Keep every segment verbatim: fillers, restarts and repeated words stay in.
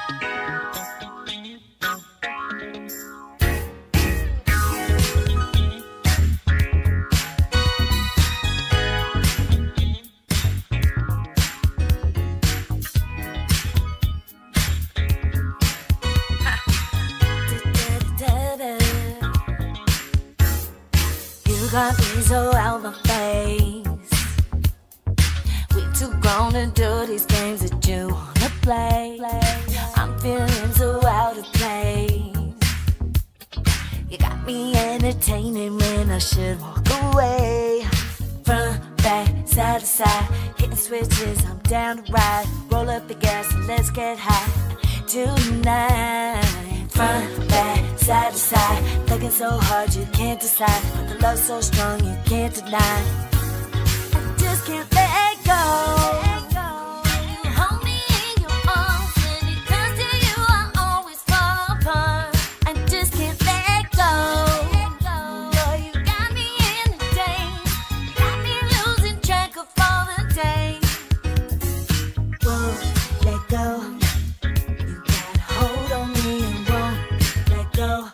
You got me so out my face. We too grown to do these games that you wanna play. I'm feeling so out of place. You got me entertaining when I should walk away. Front, back, side to side, hitting switches, I'm down to ride. Roll up the gas and let's get high tonight. Front, back, side to side, looking so hard you can't decide. But the love's so strong you can't deny. I just can't let go. You hold me in your arms, and it comes to you, I always fall apart. I just can't let go. Boy, you got me in the daze, got me losing track of all the days. Won't let go. You got a hold on me and won't let go.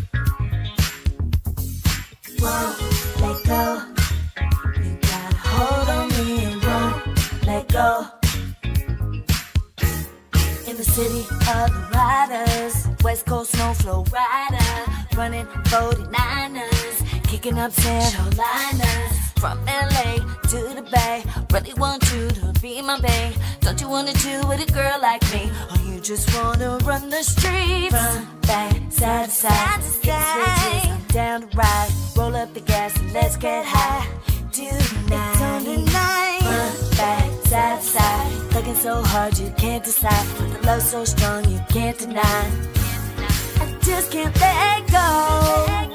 Won't let go. You got a hold on me and won't let go. In the city of the riders, West Coast snowflow rider, running forty-niners, kicking up Carolinas. From L A to the Bay, really want you to be my babe. Don't you wanna chill with a girl like me, or you just wanna run the streets? Front, back, side to side, switches, I'm down to ride. Roll up the gas and let's get high tonight. It's on tonight. Front, back, side to side, looking so hard you can't decide. But the love's so strong you can't deny. I just can't let go.